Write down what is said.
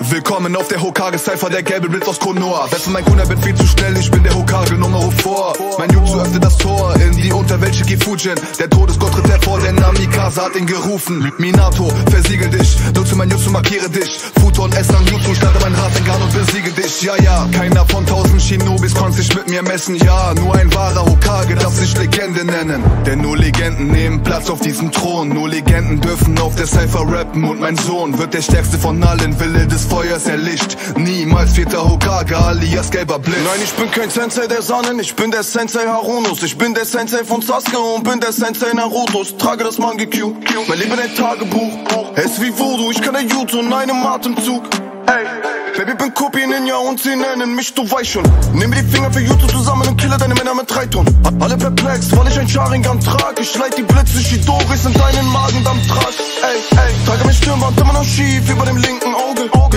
Willkommen auf der Hokage-Cypher, der gelbe Blitz aus Konoha. Wer von mein Kuna bin viel zu schnell, ich bin der Hokage Nummer 4. Mein Jutsu öffnet das Tor in die Unterwelt Shikifujin. Der Todesgott tritt hervor, der Namikaze hat ihn gerufen. Minato, versiegel dich, nutze mein Jutsu, markiere dich. Futon, Essan, Jutsu, starte mein Rasengan und besiege dich. Ja, ja, keiner von 1000 Shinobis konnte sich mit mir messen. Ja, nur ein wahrer Hokage darf sich Legende nennen. Denn nur Legenden nehmen Platz auf diesem Thron. Nur Legenden dürfen auf der Cypher rappen. Und mein Sohn wird der stärkste von allen, Wille des Feuers erlischt. Niemals 4. Hokage alias gelber Blitz. Nein, ich bin kein Sensei der Sonnen, ich bin der Sensei Harunos. Ich bin der Sensei von Sasuke und bin der Sensei Narutos. Trage das Mangekyou, mein Leben ein Tagebuch. Es ist wie Voodoo, ich kann ein Jutsu in einem Atemzug. Ey, Baby, bin Kopi Ninja und sie nennen mich, du weißt schon. Nimm die Finger für Jutsu zusammen und kille deine Männer mit 3 Tonnen. Alle perplex, weil ich ein Sharingan trag. Ich leite die Blitze Shidoris in deinen Magen-Darm trag. Ey, trage mein Stirnband immer noch schief über dem linken Auge.